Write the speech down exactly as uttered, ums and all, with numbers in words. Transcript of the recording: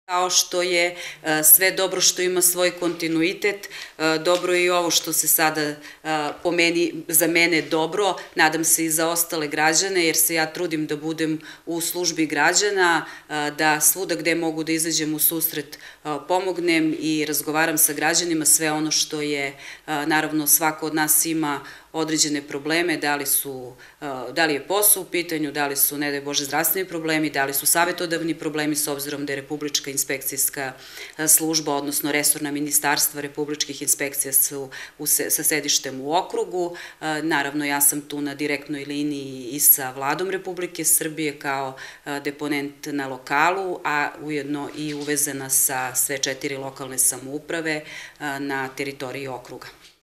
Kao što je sve dobro što ima svoj kontinuitet, dobro je i ovo što se sada po meni, za mene dobro, nadam se i za ostale građane, jer se ja trudim da budem u službi građana, da svuda gde mogu da izađem u susret pomognem i razgovaram sa građanima sve ono što je, naravno svako od nas ima određene probleme, da li su, da li je posao u pitanju, da li su, ne daj Bože, zdravstveni problemi, da li su savetodavni problemi, s obzirom da je Republička inspekcijska služba, odnosno resorna ministarstva republičkih inspekcija su sa sedištem u okrugu. Naravno, ja sam tu na direktnoj liniji i sa Vladom Republike Srbije kao deponent na lokalu, a ujedno i uvezana sa sve četiri lokalne samouprave na teritoriji okruga.